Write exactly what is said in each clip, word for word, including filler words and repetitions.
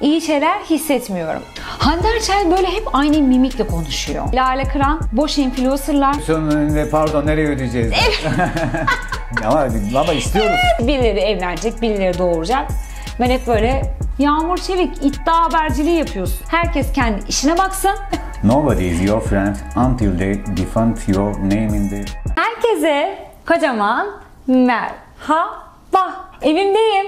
iyi şeyler hissetmiyorum. Hande Erçel böyle hep aynı mimikle konuşuyor. Lale Kıran, boş influencerlar. Sonunda pardon nereye ödeyeceğiz? ama, ama istiyoruz. Birileri evlenecek, birileri doğuracak. Ben hep böyle Yağmur Çelik iddia haberciliği yapıyorsun. Herkes kendi işine baksın. Nobody is your friend until they defend your name in the... Herkese kocaman merhaba. Evimdeyim.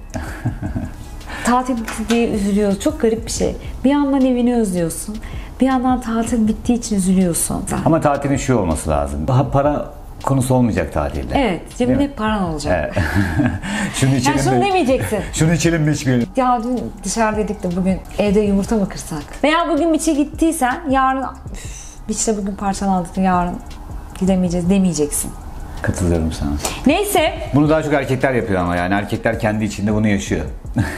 Tatil bitti diye üzülüyoruz. Çok garip bir şey. Bir yandan evini özlüyorsun. Bir yandan tatil bittiği için üzülüyorsun. Ama tatilin şu olması lazım. Daha para konusu olmayacak tatilde. Evet. Cebinde hep paran olacak. Evet. şunu içelim yani şunu de, demeyeceksin. şunu içelim de içmeyelim. Ya dün dışarıdaydık da bugün evde yumurta mı kırsak? Veya bugün biçe gittiysen yarın üf, biçte bugün parçalandık yarın gidemeyeceğiz demeyeceksin. Katılıyorum sana. Neyse. Bunu daha çok erkekler yapıyor ama yani erkekler kendi içinde bunu yaşıyor.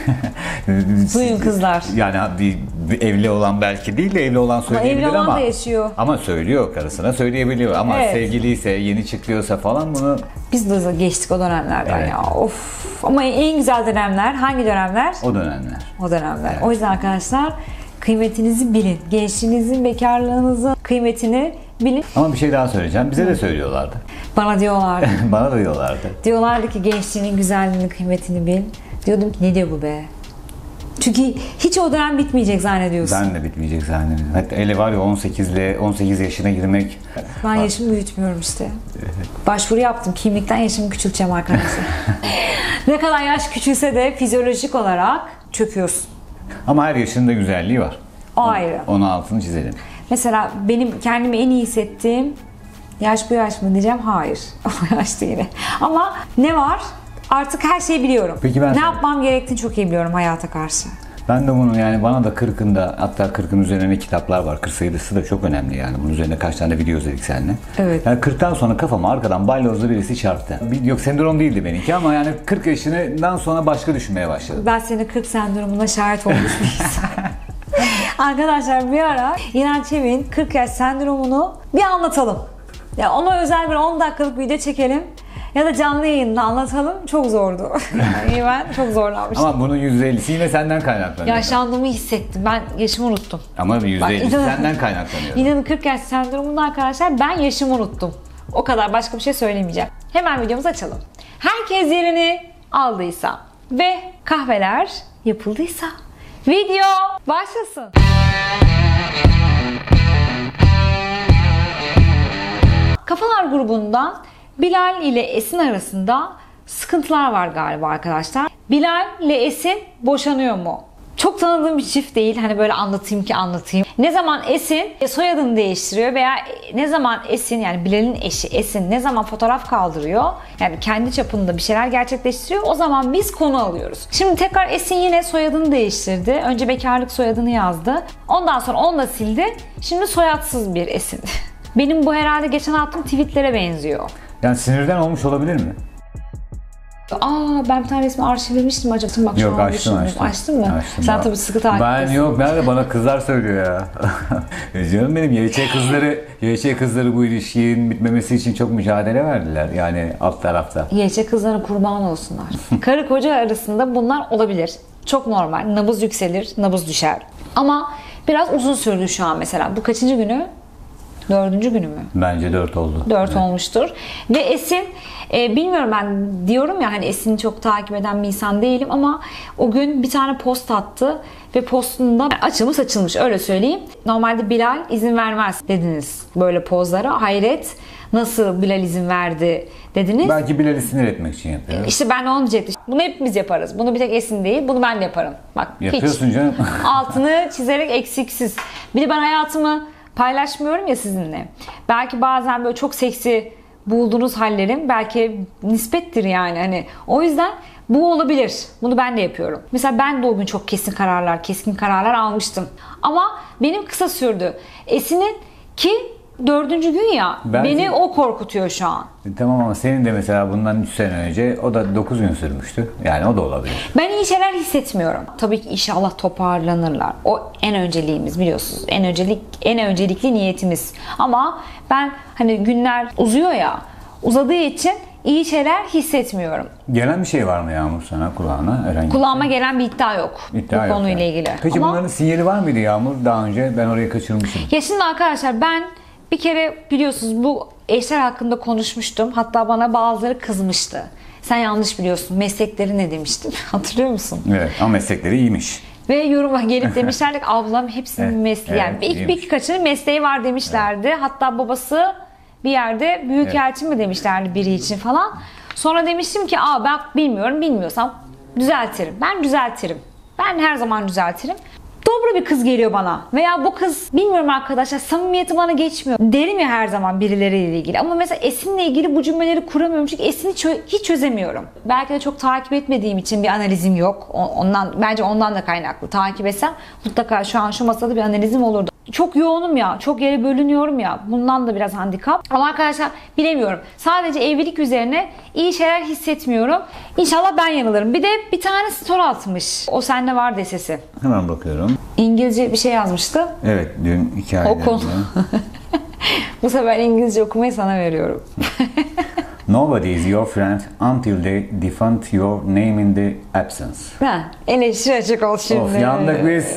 Duyun kızlar. Yani bir, bir evli olan belki değil de evli olan söyleyebilir ama. Evli olan ama, da yaşıyor. Ama söylüyor karısına söyleyebiliyor ama evet. Sevgiliyse yeni çıkıyorsa falan bunu. Biz de geçtik o dönemlerden evet. Ya of. Ama en güzel dönemler hangi dönemler? O dönemler. O dönemler. Evet. O yüzden arkadaşlar kıymetinizi bilin. Gençliğinizin, bekarlığınızın kıymetini bilin. Ama bir şey daha söyleyeceğim. Bize Hı. de söylüyorlardı. Bana diyorlardı. Bana da diyorlardı. Diyorlardı ki gençliğinin güzelliğini, kıymetini bil. Diyordum ki ne diyor bu be? Çünkü hiç o dönem bitmeyecek zannediyorsun. Ben de bitmeyecek zannediyorum. Hatta ele var ya on sekiz ile on sekiz yaşına girmek. Ben yaşımı büyütmüyorum işte. Başvuru yaptım. Kimlikten yaşımı küçülteceğim arkadaşlar. Ne kadar yaş küçülse de fizyolojik olarak çöküyorsun. Ama her yaşın da güzelliği var. O ayrı. Onun altını çizelim. Mesela benim kendimi en iyi hissettiğim yaş bu yaş mı diyeceğim? Hayır. O yaş değil. Ama ne var? Artık her şeyi biliyorum. Peki ben ne sana... yapmam gerektiğini çok iyi biliyorum hayata karşı. Ben de bunu yani bana da kırkında hatta kırkın üzerine kitaplar var. kırk sayısı da çok önemli yani. Bunun üzerine kaç tane video izledik seninle. Evet. Yani kırktan sonra kafama arkadan balyozlu birisi çarptı. Yok sendrom değildi benimki ama yani kırk yaşından sonra başka düşünmeye başladım. Ben senin kırk sendromuna şahit olmuş bir insanım. Arkadaşlar bir ara İnan Çevik'in kırk yaş sendromunu bir anlatalım. Ya ona özel bir on dakikalık video çekelim. Ya da canlı yayında anlatalım. Çok zordu. Yani ben çok zorlanmıştım. Ama bunun yüzde ellisi yine senden kaynaklanıyor. Yaşlandığımı hissettim. Ben yaşımı unuttum. Ama yüzde ellisi senden kaynaklanıyor. İnanın kırk yaş sendromunda arkadaşlar ben yaşımı unuttum. O kadar, başka bir şey söylemeyeceğim. Hemen videomuzu açalım. Herkes yerini aldıysa ve kahveler yapıldıysa video başlasın. Kafalar grubundan Bilal ile Esin arasında sıkıntılar var galiba arkadaşlar. Bilal ile Esin boşanıyor mu? Çok tanıdığım bir çift değil. Hani böyle anlatayım ki anlatayım. Ne zaman Esin soyadını değiştiriyor veya ne zaman Esin, yani Bilal'in eşi Esin ne zaman fotoğraf kaldırıyor, yani kendi çapında bir şeyler gerçekleştiriyor, o zaman biz konu alıyoruz. Şimdi tekrar Esin yine soyadını değiştirdi. Önce bekarlık soyadını yazdı. Ondan sonra onu da sildi. Şimdi soyadsız bir Esin. Benim bu herhalde geçen attığım tweetlere benziyor. Yani sinirden olmuş olabilir mi? Aa, ben bir tane resmi arşivlemiştim acaba. Bak, yok açtım açtım. Açtın mı? Açtım. Sen tabii sıkı takiptesin. Ben yok, nerede bana kızlar söylüyor ya. Canım benim, Y Ç kızları Y Ç kızları bu ilişkinin bitmemesi için çok mücadele verdiler yani alt tarafta. Y Ç kızların kurban olsunlar. Karı koca arasında bunlar olabilir. Çok normal. Nabız yükselir, nabız düşer. Ama biraz uzun sürdü şu an mesela. Bu kaçıncı günü? Dördüncü günü mü? Bence dört oldu. Dört evet. olmuştur. Ve Esin, e, bilmiyorum, ben diyorum ya hani Esin'i çok takip eden bir insan değilim ama o gün bir tane post attı ve postunda açılmış açılmış, öyle söyleyeyim. Normalde Bilal izin vermez dediniz böyle pozlara. Hayret, nasıl Bilal izin verdi dediniz. Belki Bilal'i sinir etmek için yapıyor. İşte ben de onu diyecektim. Bunu hepimiz yaparız. Bunu bir tek Esin değil, bunu ben de yaparım. Bak, yapıyorsun hiç. Canım. Altını çizerek eksiksiz. Bir de ben hayatımı paylaşmıyorum ya sizinle. Belki bazen böyle çok seksi bulduğunuz hallerim belki nispettir yani. Hani o yüzden bu olabilir. Bunu ben de yapıyorum. Mesela ben de o gün çok kesin kararlar, keskin kararlar almıştım. Ama benim kısa sürdü. Esin'in ki dördüncü gün ya, belki, beni o korkutuyor şu an. Tamam ama senin de mesela bundan üç sene önce o da dokuz gün sürmüştü. Yani o da olabilir. Ben iyi şeyler hissetmiyorum. Tabii ki inşallah toparlanırlar. O en önceliğimiz, biliyorsunuz. En öncelik en öncelikli niyetimiz. Ama ben hani günler uzuyor ya, uzadığı için iyi şeyler hissetmiyorum. Gelen bir şey var mı Yağmur sana kulağına? Herhangi Kulağıma gelen bir iddia yok İddia bu yok konuyla yani. ilgili. Peki Ama bunların sinyali var mıydı Yağmur? Daha önce ben orayı kaçırmışım. ya şimdi arkadaşlar ben bir kere biliyorsunuz bu eşler hakkında konuşmuştum. Hatta bana bazıları kızmıştı. Sen yanlış biliyorsun. Meslekleri ne demiştin? Hatırlıyor musun? Evet ama meslekleri iyiymiş. Ve yoruma gelip demişlerdi ki ablam hepsinin Evet, mesleği. Yani evet, bir, iyiymiş. birkaçının mesleği var demişlerdi. Hatta babası bir yerde büyükelçi mi demişlerdi biri için falan. Sonra demiştim ki aa ben bilmiyorum, bilmiyorsam düzeltirim. Ben düzeltirim. Ben her zaman düzeltirim. Dobra bir kız geliyor bana. Veya bu kız bilmiyorum arkadaşlar samimiyeti bana geçmiyor. Derim ya her zaman birileriyle ilgili. Ama mesela Esin'le ilgili bu cümleleri kuramıyorum. Çünkü Esin'i çö- hiç çözemiyorum. Belki de çok takip etmediğim için bir analizim yok. O- Ondan bence ondan da kaynaklı. Takip etsem mutlaka şu an şu masada bir analizim olurdu. Çok yoğunum ya. Çok yere bölünüyorum ya. Bundan da biraz handikap. Ama arkadaşlar bilemiyorum. Sadece evlilik üzerine iyi şeyler hissetmiyorum. İnşallah ben yanılırım. Bir de bir tane story atmış. O sende var desesi. Hemen bakıyorum. İngilizce bir şey yazmıştı. Evet dün hikayelerinde. O konu. Bu sefer İngilizce okumayı sana veriyorum. Nobody is your friend until they defend your name in the absence. Ha, eleştiri açık ol şimdi. Of yandık biz.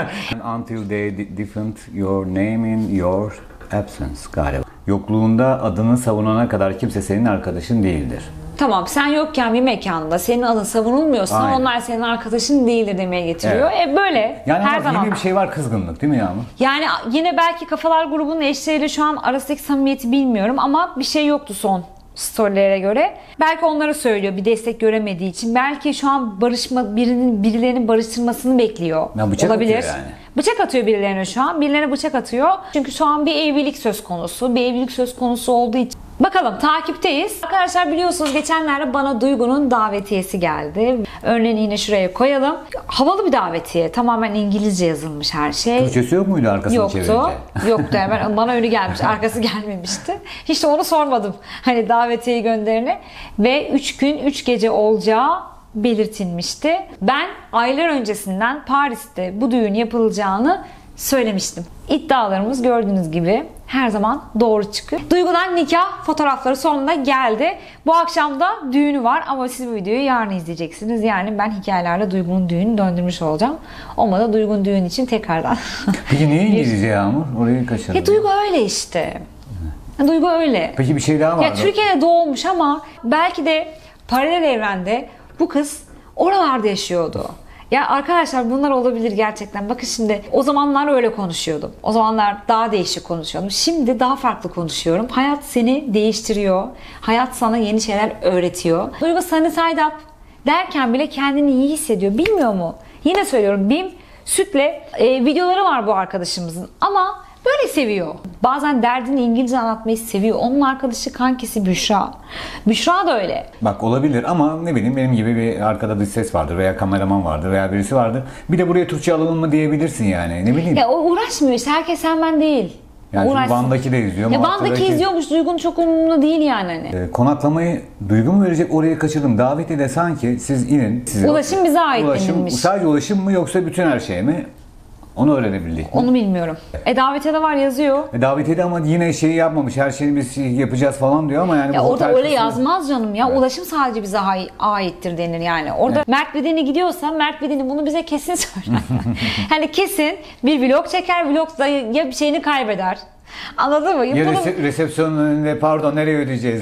Until they de- defend your name in your absence galiba. Yokluğunda adını savunana kadar kimse senin arkadaşın değildir. Tamam sen yokken bir mekanda senin adın savunulmuyorsa Aynen. onlar senin arkadaşın değildir demeye getiriyor. E böyle Yani her ama zaman. yine bir şey var, kızgınlık değil mi Yağmur? Yani yine belki Kafalar grubunun eşleriyle şu an arasındaki samimiyeti bilmiyorum ama bir şey yoktu son storylere göre. Belki onlara söylüyor bir destek göremediği için. Belki şu an barışma birinin birilerinin barıştırmasını bekliyor. Ya bıçak Olabilir. atıyor yani. Bıçak atıyor birilerine şu an. Birilerine bıçak atıyor. Çünkü şu an bir evlilik söz konusu. Bir evlilik söz konusu olduğu için. Bakalım takipteyiz. Arkadaşlar biliyorsunuz geçenlerde bana Duygu'nun davetiyesi geldi. Örneğini yine şuraya koyalım. Havalı bir davetiye. Tamamen İngilizce yazılmış her şey. Türkçesi yok muydu arkasını Yoktu. çevirince? Yoktu hemen. Bana öyle gelmiş. Arkası gelmemişti. Hiç de onu sormadım. Hani davetiyeyi gönderene. Ve üç gün üç gece olacağı belirtilmişti. Ben aylar öncesinden Paris'te bu düğün yapılacağını söylemiştim. İddialarımız gördüğünüz gibi her zaman doğru çıkıyor. Duygu'dan nikah fotoğrafları sonunda geldi. Bu akşam da düğünü var ama siz bu videoyu yarın izleyeceksiniz. Yani ben hikayelerle Duygu'nun düğünü döndürmüş olacağım. Olmadı Duygu'nun düğünü için tekrardan. Peki niye İngilizce Yağmur? Orayı kaçırdım. Ya Duygu öyle işte. Duygu öyle. Peki bir şey daha var Ya mı? Türkiye'de doğmuş ama belki de paralel evrende bu kız oralarda yaşıyordu. Ya arkadaşlar bunlar olabilir gerçekten. Bakın şimdi o zamanlar öyle konuşuyordum. O zamanlar daha değişik konuşuyordum. Şimdi daha farklı konuşuyorum. Hayat seni değiştiriyor. Hayat sana yeni şeyler öğretiyor. Duygu Sunny Side Up derken bile kendini iyi hissediyor. Bilmiyor mu? Yine söylüyorum. Bim Sütle e, videoları var bu arkadaşımızın. Ama böyle seviyor. Bazen derdini İngilizce anlatmayı seviyor. Onun arkadaşı kankisi Büşra. Büşra da öyle. Bak olabilir ama ne bileyim benim gibi bir arkada dış ses vardır veya kameraman vardır veya birisi vardır. Bir de buraya Türkçe alalım mı diyebilirsin yani. Ne bileyim. Ya o uğraşmıyor işte. Herkes sen ben değil. Yani çünkü Uğraşsın. Van'daki de izliyor. Ya Malatya'daki- Van'daki izliyormuş. Duygu'nun çok umurunda değil yani hani. E, konaklamayı Duygu mu verecek, oraya kaçırdım. Daveti de sanki siz inin. Size Ulaşım bize ait ulaşım, denilmiş. Sadece ulaşım mı yoksa bütün her şey mi? Onu öğrenebildik mi? Onu bilmiyorum. E davetiye de var yazıyor. E, Davetiye ama yine şeyi yapmamış. Her şeyi biz yapacağız falan diyor ama yani Ya bu orada otel öyle kısmı- yazmaz canım ya. Ulaşım sadece bize hay- aittir denir yani. Orada Mert Bedeni gidiyorsa Mert Bedeni bunu bize kesin söyler. Hani kesin bir vlog çeker. Vlogda ya bir şeyini kaybeder. Anladın mı? Ya Bunu- rese- resepsiyonun önünde pardon nereye ödeyeceğiz?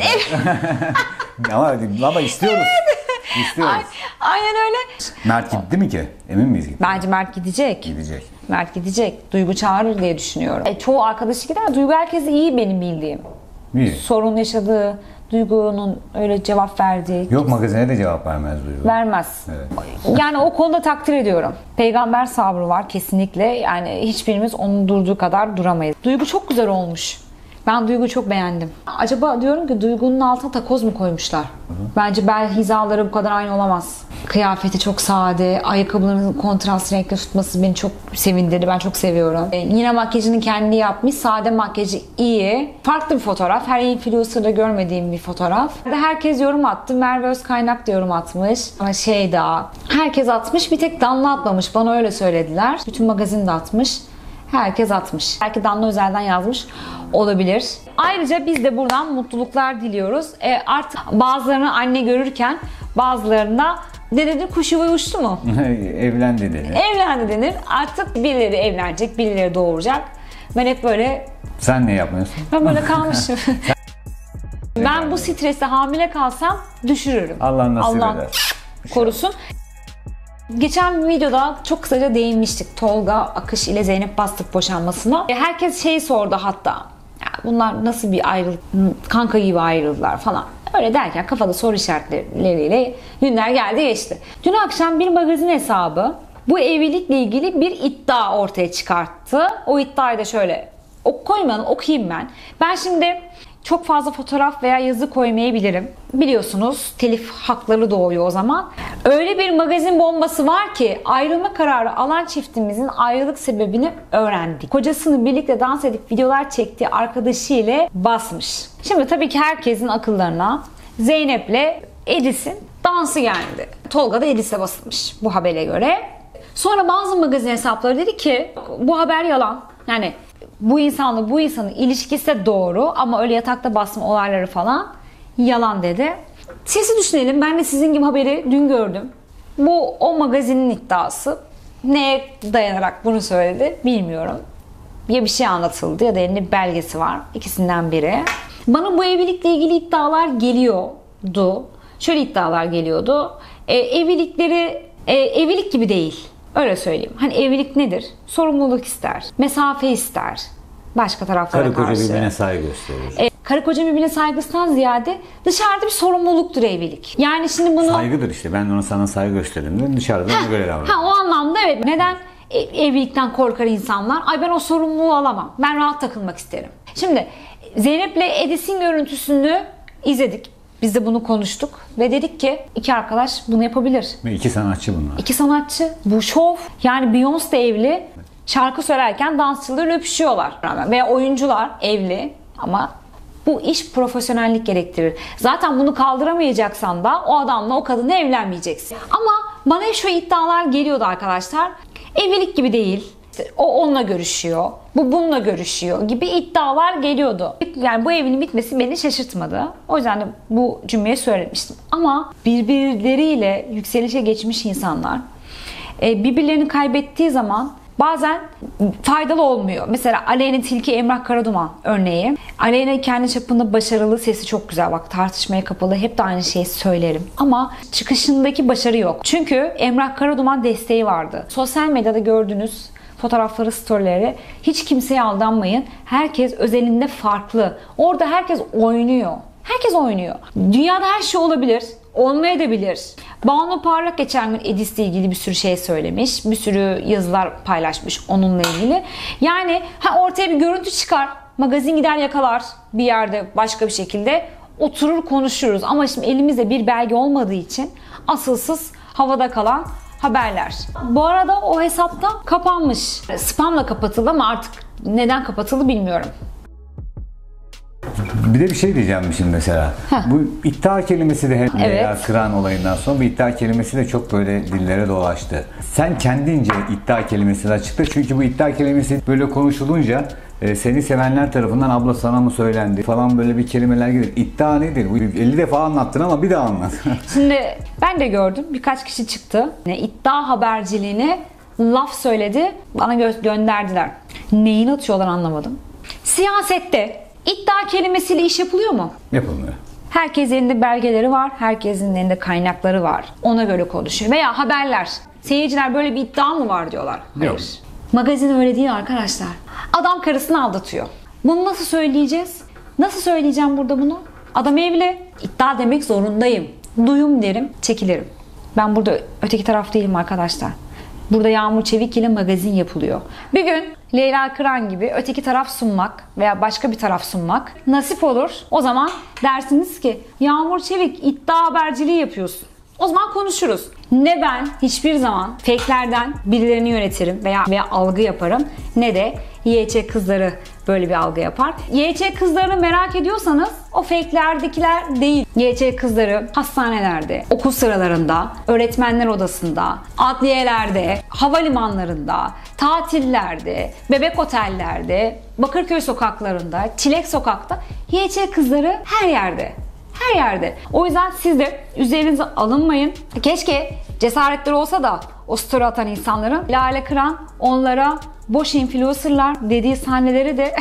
ama, ama istiyoruz. İstiyoruz. Ay- Aynen öyle. Mert gitti mi ki? Emin miyiz gitti? Bence Mert gidecek. Gidecek. Mert gidecek. Duygu çağırır diye düşünüyorum. E, çoğu arkadaşı gider. Duygu herkes iyi benim bildiğim. İyi. Sorun yaşadığı, Duygu'nun öyle cevap verdiği Yok magazine de cevap vermez Duygu. vermez. Evet. Yani o konuda takdir ediyorum. Peygamber sabrı var kesinlikle. Yani hiçbirimiz onun durduğu kadar duramayız. Duygu çok güzel olmuş. Ben Duygu'yu çok beğendim. Acaba diyorum ki Duygu'nun altına takoz mu koymuşlar? Bence bel hizaları bu kadar aynı olamaz. Kıyafeti çok sade, ayakkabılarının kontrast renkli tutması beni çok sevindirdi. Ben çok seviyorum. Ee, yine makyajını kendi yapmış. Sade makyajı iyi. Farklı bir fotoğraf. Her influencer'da görmediğim bir fotoğraf. Herkes yorum attı. Merve Özkaynak da yorum atmış. Ama şey daha. Herkes atmış. Bir tek Danla atmamış. Bana öyle söylediler. Bütün magazin de atmış. Herkes atmış. Belki Danla Özel'den yazmış olabilir. Ayrıca biz de buradan mutluluklar diliyoruz. E artık bazılarını anne görürken bazılarına ne denir? Kuş yuvaya uçtu mu? Evlendi denir. Evlendi denir. Artık birileri evlenecek, birileri doğuracak. Ben hep böyle... Sen ne yapmıyorsun? Ben böyle kalmışım. Ben bu streste hamile kalsam düşürürüm. Allah nasip Allah eder. korusun. Geçen bir videoda çok kısaca değinmiştik Tolga Akış ile Zeynep Bastık boşanmasına. Herkes şeyi sordu hatta. Ya bunlar nasıl bir ayrılık, kanka gibi ayrıldılar falan. Öyle derken kafada soru işaretleriyle günler geldi geçti. Dün akşam bir magazin hesabı bu evlilikle ilgili bir iddia ortaya çıkarttı. O iddiayı da şöyle ok koymayalım, okuyayım ben. Ben şimdi çok fazla fotoğraf veya yazı koymayabilirim. Biliyorsunuz telif hakları doğuyor o zaman. Öyle bir magazin bombası var ki ayrılma kararı alan çiftimizin ayrılık sebebini öğrendik. Kocasını birlikte dans edip videolar çektiği arkadaşı ile basmış. Şimdi tabii ki herkesin akıllarına Zeynep'le Edis'in dansı geldi. Tolga da Edis'e basılmış bu habere göre. Sonra bazı magazin hesapları dedi ki bu haber yalan. Yani bu insanla bu insanın ilişkisi de doğru ama öyle yatakta basma olayları falan yalan dedi. Sesi düşünelim. Ben de sizin gibi haberi dün gördüm. Bu o magazinin iddiası. Neye dayanarak bunu söyledi bilmiyorum. Ya bir şey anlatıldı ya da elinde bir belgesi var. İkisinden biri. Bana bu evlilikle ilgili iddialar geliyordu. Şöyle iddialar geliyordu. E, evlilikleri e, evlilik gibi değil. Öyle söyleyeyim. Hani evlilik nedir? Sorumluluk ister. Mesafe ister. Başka taraflara Karı karşı. koca birbirine saygı gösterir. E, karı koca birbirine saygısından ziyade dışarıda bir sorumluluktur evlilik. Yani şimdi bunu... Saygıdır işte. Ben ona sana saygı gösteririm dedim. Dışarıda ona göre davranıyorum. Ha, o anlamda evet. Neden evlilikten korkar insanlar? Ay ben o sorumluluğu alamam. Ben rahat takılmak isterim. Şimdi Zeynep'le Edis'in görüntüsünü izledik. Biz de bunu konuştuk ve dedik ki iki arkadaş bunu yapabilir. Ve iki sanatçı bunlar. İki sanatçı. Bu şov. Yani Beyoncé de evli. Şarkı söylerken dansçılar öpüşüyorlar. Veya oyuncular evli ama bu iş profesyonellik gerektirir. Zaten bunu kaldıramayacaksan da o adamla o kadınla evlenmeyeceksin. Ama bana hep şu iddialar geliyordu arkadaşlar. Evlilik gibi değil. O onunla görüşüyor. Bu bununla görüşüyor gibi iddialar geliyordu. Yani bu evliliğin bitmesi beni şaşırtmadı. O yüzden de bu cümleyi söylemiştim. Ama birbirleriyle yükselişe geçmiş insanlar birbirlerini kaybettiği zaman bazen faydalı olmuyor. Mesela Aleyna Tilki, Emrah Karaduman örneği. Aleyna kendi çapında başarılı, sesi çok güzel. Bak tartışmaya kapalı, hep de aynı şeyi söylerim. Ama çıkışındaki başarı yok. Çünkü Emrah Karaduman desteği vardı. Sosyal medyada gördüğünüz fotoğrafları, storyleri hiç kimseye aldanmayın. Herkes özelinde farklı. Orada herkes oynuyor. Herkes oynuyor. Dünyada her şey olabilir. Olmayabilir. Banu Parlak geçen gün Edis'le ilgili bir sürü şey söylemiş. Bir sürü yazılar paylaşmış onunla ilgili. Yani ha ortaya bir görüntü çıkar. Magazin gider yakalar bir yerde başka bir şekilde. Oturur konuşuruz. Ama şimdi elimizde bir belge olmadığı için asılsız havada kalan haberler. Bu arada o hesapta kapanmış. Spamla kapatıldı ama artık neden kapatıldı bilmiyorum. Bir de bir şey diyeceğim şimdi mesela. Heh. Bu iddia kelimesi de hem Evet. Leyla Kıran olayından sonra bu iddia kelimesi de çok böyle dillere dolaştı. Sen kendince iddia kelimesini açıkla. Çünkü bu iddia kelimesi böyle konuşulunca e, seni sevenler tarafından abla sana mı söylendi falan böyle bir kelimeler gelir. İddia nedir? Bu elli defa anlattın ama bir daha anlat. Şimdi ben de gördüm. Birkaç kişi çıktı. İddia haberciliğine laf söyledi. Bana gö- gönderdiler. Neyin atıyorlar anlamadım. Siyasette iddia kelimesiyle iş yapılıyor mu? Yapılmıyor. Herkesin elinde belgeleri var. Herkesin elinde kaynakları var. Ona göre konuşuyor. Veya haberler. Seyirciler böyle bir iddia mı var diyorlar. Hayır. Yok. Magazin öyle değil arkadaşlar. Adam karısını aldatıyor. Bunu nasıl söyleyeceğiz? Nasıl söyleyeceğim burada bunu? Adam evli. İddia demek zorundayım. Duyum derim, çekilirim. Ben burada öteki taraf değilim arkadaşlar. Burada Yağmur Çevik ile magazin yapılıyor. Bir gün Leyla Kıran gibi öteki taraf sunmak veya başka bir taraf sunmak nasip olur. O zaman dersiniz ki Yağmur Çevik iddia haberciliği yapıyorsun. O zaman konuşuruz. Ne ben hiçbir zaman fake'lerden birilerini yönetirim veya veya algı yaparım, ne de Y H kızları böyle bir algı yapar. Y H kızlarını merak ediyorsanız o fake'lerdekiler değil. Y H kızları hastanelerde, okul sıralarında, öğretmenler odasında, adliyelerde, havalimanlarında, tatillerde, bebek otellerde, Bakırköy sokaklarında, Çilek sokakta, Y H kızları her yerde. Her yerde. O yüzden siz de üzerinize alınmayın. Keşke cesaretleri olsa da o story atan insanların Lale Kıran onlara boş influencerlar dediği sahneleri de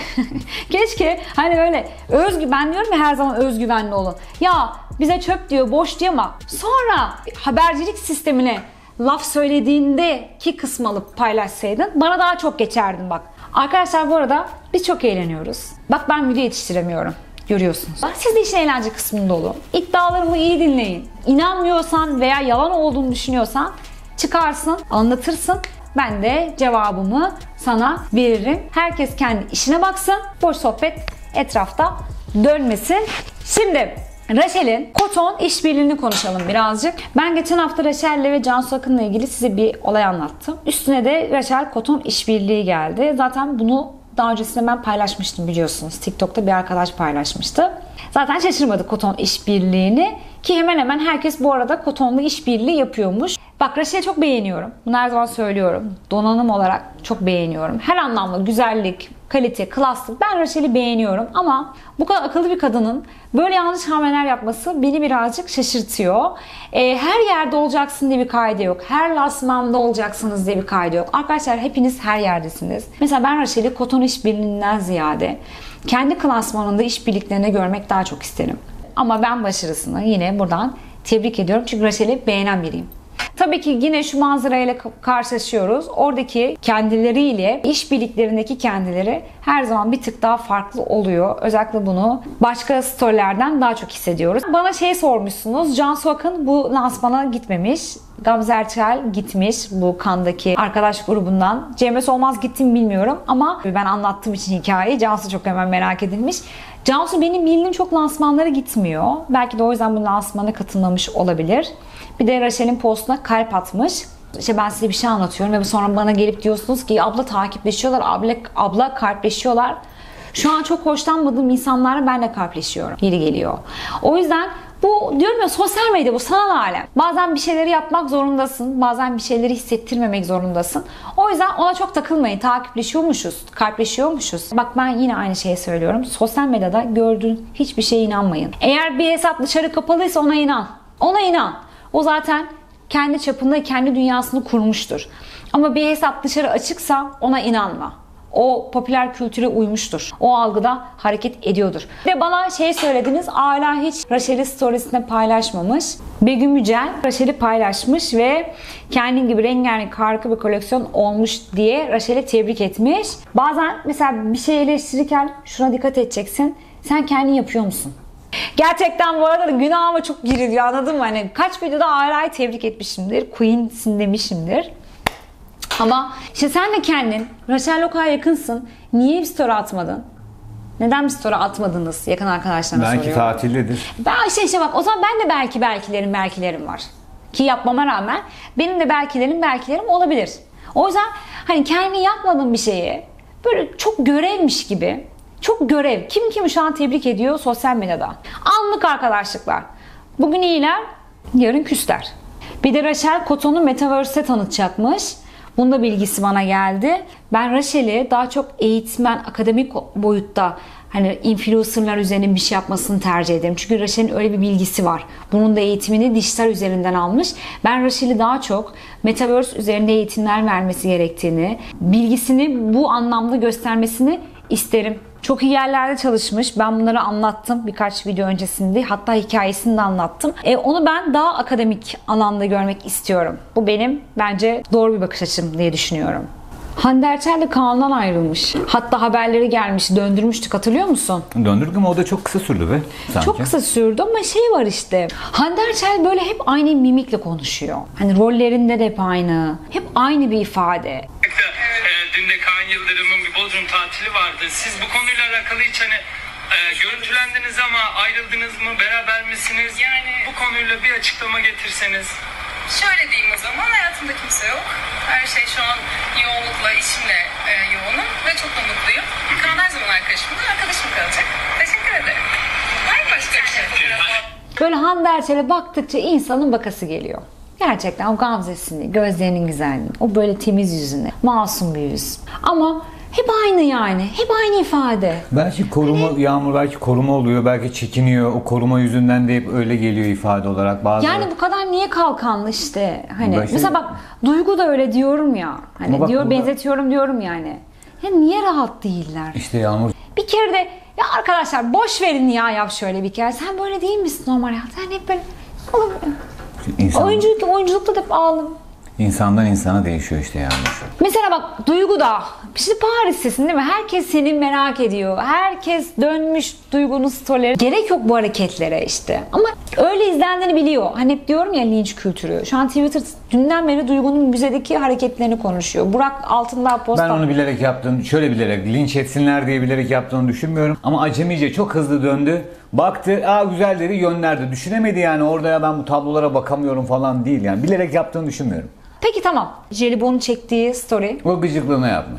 keşke hani öyle özgü ben diyorum ya her zaman özgüvenli olun. Ya bize çöp diyor, boş diyor ama sonra habercilik sistemine laf söylediğinde ki kısmı alıp paylaşsaydın bana daha çok geçerdin bak. Arkadaşlar bu arada biz çok eğleniyoruz. Bak ben video yetiştiremiyorum. Görüyorsunuz. Siz de işin eğlence kısmında olun. İddialarımı iyi dinleyin. İnanmıyorsan veya yalan olduğunu düşünüyorsan çıkarsın, anlatırsın. Ben de cevabımı sana veririm. Herkes kendi işine baksın. Boş sohbet etrafta dönmesin. Şimdi Rachel'in Koton işbirliğini konuşalım birazcık. Ben geçen hafta Rachel'le ve Cansu Akın'la ilgili size bir olay anlattım. Üstüne de Rachel Koton işbirliği geldi. Zaten bunu daha öncesinde ben paylaşmıştım biliyorsunuz. TikTok'ta bir arkadaş paylaşmıştı. Zaten şaşırmadık Koton işbirliğini. Ki hemen hemen herkes bu arada Koton'la işbirliği yapıyormuş. Bak Rachel'i çok beğeniyorum. Bunu her zaman söylüyorum. Donanım olarak çok beğeniyorum. Her anlamda güzellik, kalite, klaslık. Ben Rachel'i beğeniyorum ama bu kadar akıllı bir kadının böyle yanlış hamleler yapması beni birazcık şaşırtıyor. Ee, her yerde olacaksın diye bir kaydı yok. Her lansmanda olacaksınız diye bir kaydı yok. Arkadaşlar hepiniz her yerdesiniz. Mesela ben Rachel'i Koton işbirliğinden ziyade kendi klasmanında işbirliklerini görmek daha çok isterim. Ama ben başarısını yine buradan tebrik ediyorum. Çünkü Rachel'i beğenen biriyim. Tabii ki yine şu manzarayla karşılaşıyoruz. Oradaki kendileriyle, işbirliklerindeki kendileri her zaman bir tık daha farklı oluyor. Özellikle bunu başka storylerden daha çok hissediyoruz. Bana şey sormuşsunuz. Cansu Akın bu lansmana gitmemiş. Gamze Erçel gitmiş bu Kandaki arkadaş grubundan. Cemre Solmaz gitti mi bilmiyorum ama ben anlattığım için hikayeyi Cansu çok hemen merak edilmiş. Cansu benim bildiğim çok lansmanlara gitmiyor. Belki de o yüzden bu lansmana katılmamış olabilir. Bir de Rachel'in postuna kalp atmış. İşte ben size bir şey anlatıyorum ve sonra bana gelip diyorsunuz ki abla takipleşiyorlar, abla, abla kalpleşiyorlar. Şu an çok hoşlanmadığım insanlarla ben de kalpleşiyorum. Yeri geliyor. O yüzden bu diyorum ya sosyal medya bu sanal alem. Bazen bir şeyleri yapmak zorundasın. Bazen bir şeyleri hissettirmemek zorundasın. O yüzden ona çok takılmayın. Takipleşiyormuşuz. Kalpleşiyormuşuz. Bak ben yine aynı şeyi söylüyorum. Sosyal medyada gördüğün hiçbir şeye inanmayın. Eğer bir hesap dışarı kapalıysa ona inan. Ona inan. O zaten kendi çapında kendi dünyasını kurmuştur. Ama bir hesap dışarı açıksa ona inanma. O popüler kültüre uymuştur. O algıda hareket ediyordur. Ve bana şey söylediniz. Hala hiç Rachel'i storiesinde paylaşmamış. Begüm Yücel Rachel'i paylaşmış ve kendin gibi rengarenk harika bir koleksiyon olmuş diye Rachel'i tebrik etmiş. Bazen mesela bir şey eleştirirken şuna dikkat edeceksin. Sen kendin yapıyor musun? Gerçekten bu arada günahıma çok giriliyor anladın mı? Hani kaç videoda Aila'yı tebrik etmişimdir. Queen'sin demişimdir. Ama işte sen de kendin Rachel o kadar yakınsın. Niye bir story atmadın? Neden bir story atmadınız? Yakın arkadaşlarına belki soruyorum. Belki tatildedir. Ben işte, işte bak o zaman ben de belki belkilerim belkilerim var. Ki yapmama rağmen benim de belkilerim belkilerim olabilir. O yüzden hani kendi yapmadığın bir şeyi böyle çok görevmiş gibi çok görev. Kim kimi şu an tebrik ediyor sosyal medyada. Anlık arkadaşlıklar. Bugün iyiler, yarın küsler. Bir de Rachel Koton'u Metaverse'e tanıtacakmış. Bunun da bilgisi bana geldi. Ben Rachel'i daha çok eğitmen, akademik boyutta hani influencerlar üzerine bir şey yapmasını tercih ederim. Çünkü Rachel'in öyle bir bilgisi var. Bunun da eğitimini dijital üzerinden almış. Ben Rachel'i daha çok Metaverse üzerinde eğitimler vermesi gerektiğini, bilgisini bu anlamda göstermesini isterim. Çok iyi yerlerde çalışmış. Ben bunları anlattım birkaç video öncesinde. Hatta hikayesini de anlattım. E, onu ben daha akademik alanda görmek istiyorum. Bu benim bence doğru bir bakış açım diye düşünüyorum. Hande Erçel de Kaan'dan ayrılmış. Hatta haberleri gelmiş. Döndürmüştük hatırlıyor musun? Döndürdük ama o da çok kısa sürdü be. Sanki. Çok kısa sürdü ama şey var işte. Hande Erçel böyle hep aynı mimikle konuşuyor. Hani rollerinde de hep aynı. Hep aynı bir ifade. Dün de Kaan Yıldırım'ın bir Bodrum tatili vardı. Siz bu konuyla alakalı hiç hani Ee, görüntülendiniz ama ayrıldınız mı? Beraber misiniz? Yani bu konuyla bir açıklama getirseniz. Şöyle diyeyim o zaman, hayatımda kimse yok. Her şey şu an yoğunlukla, işimle e, yoğunum ve çok da mutluyum. Kaan her zaman arkadaşımda, arkadaşım kalacak. Teşekkür ederim. Var mı başka bir şey? Böyle Hande Erçel'e baktıkça insanın bakası geliyor. Gerçekten o gamzesini, gözlerinin güzelliğini, o böyle temiz yüzüne, masum bir yüz. Ama hep aynı yani, hep aynı ifade. Belki koruma, Hani- Yağmur belki koruma oluyor, belki çekiniyor. O koruma yüzünden de hep öyle geliyor ifade olarak. Bazı... Yani bu kadar niye kalkanlı işte? Hani Ben işte- mesela bak Duygu da öyle diyorum ya. Hani Ama bak diyor burada- benzetiyorum diyorum yani. Ya niye rahat değiller? İşte Yağmur Bir kere de ya arkadaşlar boş verin ya yap şöyle bir kere. Sen böyle değil misin normal hayat? Sen hep böyle insan, oyunculuk, oyunculukta da hep ağlam. insandan insana değişiyor işte Yağmur. Mesela bak Duygu da şimdi Paris'tesin değil mi? Herkes seni merak ediyor. Herkes dönmüş Duygu'nun storyleri. Gerek yok bu hareketlere işte. Ama öyle izlendiğini biliyor. Hani hep diyorum ya linç kültürü. Şu an Twitter dünden beri Duygu'nun müzedeki hareketlerini konuşuyor. Burak Altındağ post Ben onu bilerek yaptığını, şöyle bilerek, linç etsinler diye bilerek yaptığını düşünmüyorum. Ama acemice çok hızlı döndü. Baktı, aa güzel dedi, yönlerdi. Düşünemedi yani orada ya ben bu tablolara bakamıyorum falan değil yani. Bilerek yaptığını düşünmüyorum. Peki tamam. Jelibon'un çektiği story. O gıcıklığına yapmış.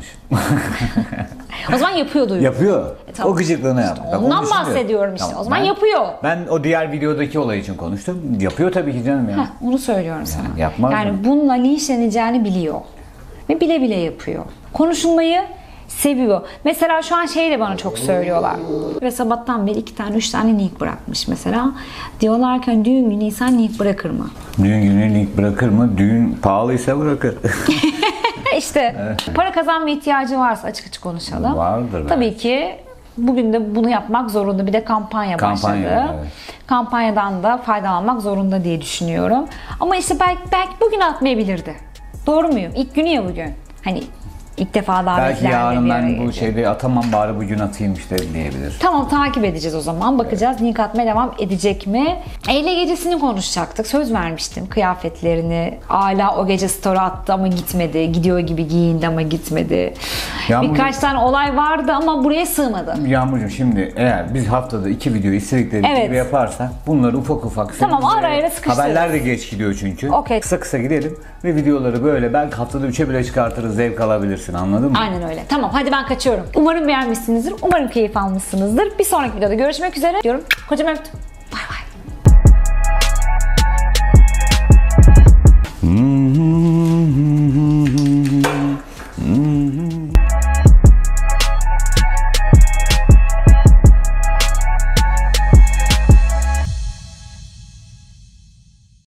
O zaman yapıyor Duygu. Yapıyor. E, tamam. O gıcıklığına yapmış. Bak, onu ondan düşünmüyorum. bahsediyorum işte. O zaman ben- yapıyor. Ben o diğer videodaki olay için konuştum. Yapıyor tabii ki canım ya. Heh, onu söylüyorum sana. yapmaz yani mı? bununla linçleneceğini biliyor. Ve bile bile yapıyor. Konuşulmayı seviyor. Mesela şu an şey de bana çok söylüyorlar. Ve sabahtan beri iki tane, üç tane link bırakmış mesela. Diyorlar ki düğün günü insan link bırakır mı? Düğün günü link bırakır mı? Düğün pahalıysa bırakır. İşte para kazanma ihtiyacı varsa açık açık konuşalım. Vardır Tabii belki. ki bugün de bunu yapmak zorunda. Bir de kampanya, Kampanya, başladı. evet. Kampanyadan da faydalanmak zorunda diye düşünüyorum. Ama işte belki, belki bugün atmayabilirdi. Doğru muyum? İlk günü ya bugün. Hani ilk defa davetlerle Belki yarın bir araya ben bu gelecek. şeyde atamam bari bugün atayım işte diyebilir. Tamam takip edeceğiz o zaman. Bakacağız link atmaya devam edecek mi? Eyle gecesini konuşacaktık. Söz vermiştim kıyafetlerini. Hala o gece story attı ama gitmedi. Gidiyor gibi giyindi ama gitmedi. Yağmur- Birkaç tane olay vardı ama buraya sığmadı. Yağmurcuğum şimdi eğer biz haftada iki video istedikleri Evet. gibi yaparsak bunları ufak ufak Tamam, senin ara üzerine- ara sıkıştırırız. Haberler de geç gidiyor çünkü. Okey. Kısa kısa gidelim ve videoları böyle belki haftada üçe bile çıkartırız, zevk alabilirsin, anladın mı? Aynen öyle. Tamam hadi ben kaçıyorum. Umarım beğenmişsinizdir. Umarım keyif almışsınızdır. Bir sonraki videoda görüşmek üzere diyorum. Kocaman öptüm. Bay bay. Hmm.